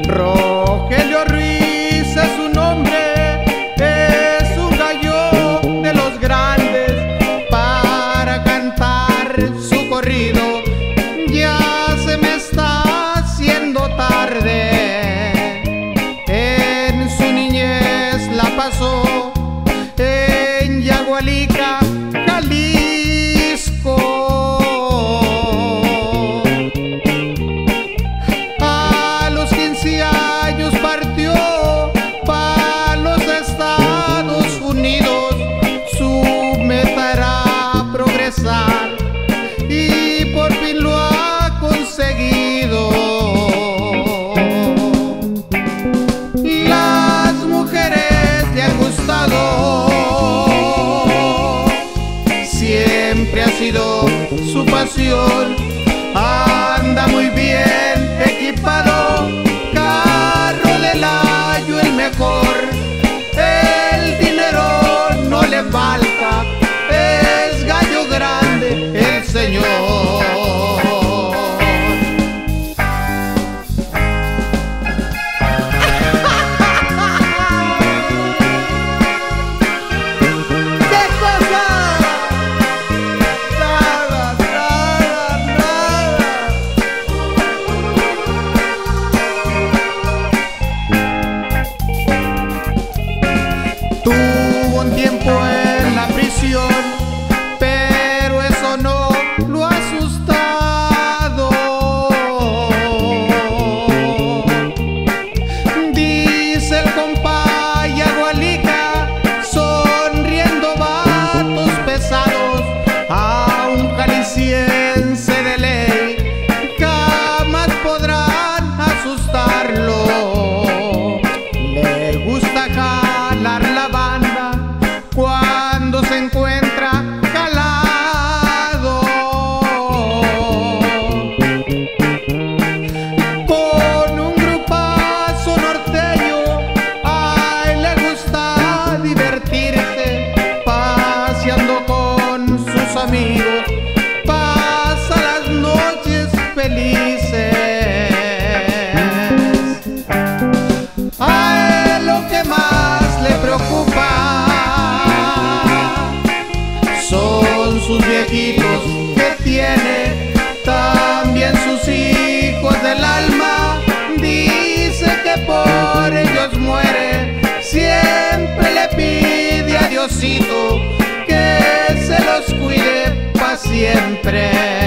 Rogelio Ruiz es su nombre, es un gallo de los grandes para cantar su corrido. Ya se me está haciendo tarde. En su niñez la pasó en Yagualica, Jalisco. A los 15 años partió para los Estados Unidos. Su meta era progresar y por fin lo ha conseguido. Las mujeres le han gustado, siempre ha sido su pasión. Anda muy bien equipado, carro del año el mejor. El dinero no le falta, es gallo grande el señor. Tuvo un tiempo en la prisión, pero eso no lo ha asustado. Dice el compa Yagualica, sonriendo vatos pesados, a un jalisciense de ley jamás podrán asustarlo. Le gusta jalar la banda cuando se encuentra calado. Con un grupazo norteño, a él le gusta divertirse, paseando con sus amigos, pasa las noches felices. A él lo que más le preocupa son sus viejitos que tiene, también sus hijos del alma. Dice que por ellos muere, siempre le pide a Diosito que se los cuide pa' siempre.